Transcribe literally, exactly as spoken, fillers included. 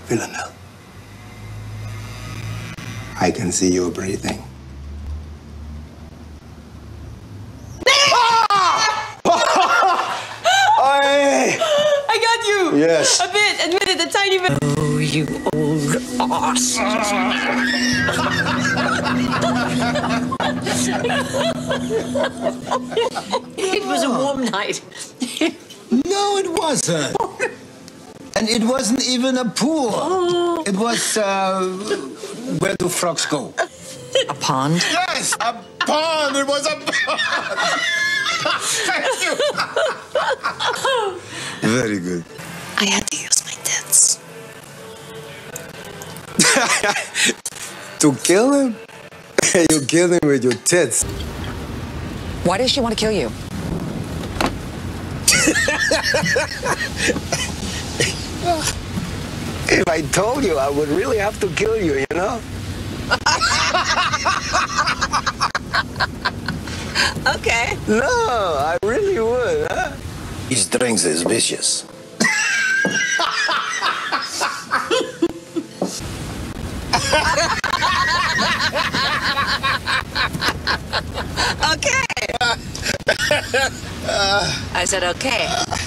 Villanelle, I can see you breathing. I got you! Yes. A bit, admit it, a tiny bit. Oh, you old ass. It was a warm night. No, it wasn't. And it wasn't even a pool. Oh. It was, uh, where do frogs go? A pond? Yes, a pond. It was a pond. Thank you. Very good. I had to use my tits. To kill him? You killed him with your tits. Why does she want to kill you? If I told you, I would really have to kill you, you know? Okay. No, I really would, huh? These drinks is vicious. Okay. I said okay.